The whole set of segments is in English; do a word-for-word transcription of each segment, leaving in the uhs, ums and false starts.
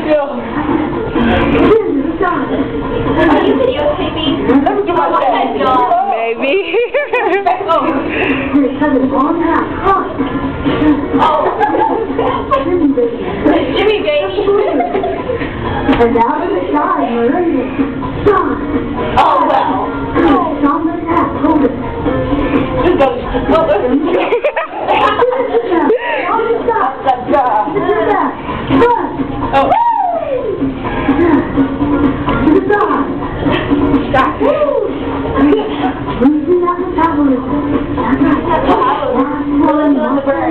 Are you videotaping? Maybe. Oh. Oh. Jimmy, baby. And now to the side, we're ready. John. Oh, well. John, let's have, hold it. Just go. Well, listen. On the side. Let's go. To the back. Good. Oh. To the side. Stop. Loosen up the metabolism. That's right. That's what I was. Well, let's let the bird.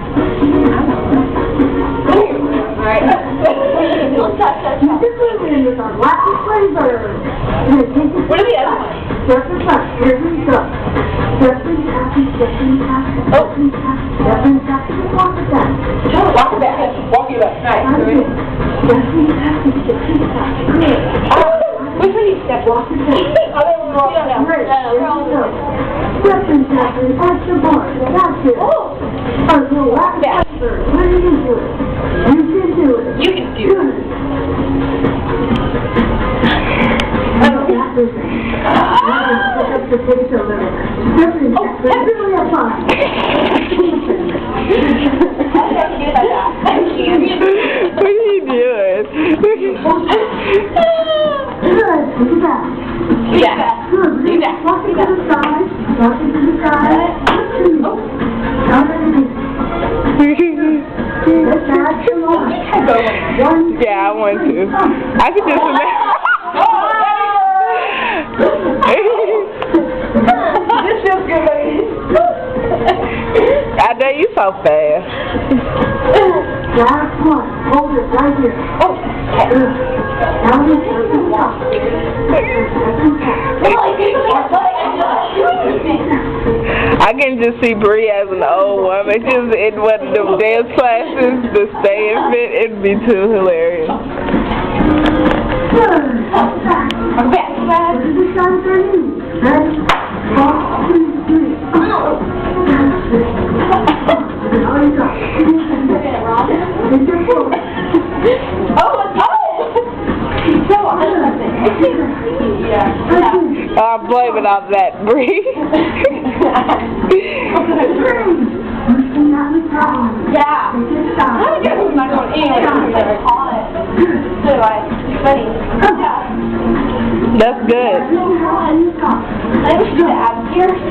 Alright. Touch, touch, touch. This is with our wacky flavor. What are the other ones? Jeffrey Tuck, here we go. Jeffrey Taffy, Jeffrey Taffy, Jeffrey Taffy, Jeffrey Taffy, walk it back. Walk it back. Walk it back. Alright. Jeffrey Taffy, Jeffrey Taffy. Good. Which one do you step? Walk it back. Other one walk it down. Great. Here we go. Jeffrey Taffy, touch the bar. That's it. Oh. Until last flavor. What do you do? You can do it. You can do it. That was it. Pick up the potato liver. Jeffrey Taffy, really have fun. I can't do that. I can't. What are you doing? Good. To the back. Yeah. Good. Do that. Walk it to the side. Walk it to the side. Oh. Now let it in. Let's add some more. One. Yeah, I want to. I could just imagine. This feels good, lady. I know you so fast. Last one. Hold it right here. Oh. Good. Now let's do the walk. I can just see Bree as an old woman, just in one of them dance classes, the stay and fit. It'd be too hilarious. Good. I'm back. This is the time for you. Ready? One, two, three. Now you go. Take your foot. Oh, oh! So awesome. Yeah. I'm blaming on that, Bree. Yeah. I'm not going in. It's hot. So I, funny. Yeah. That's good. I wish you could add here.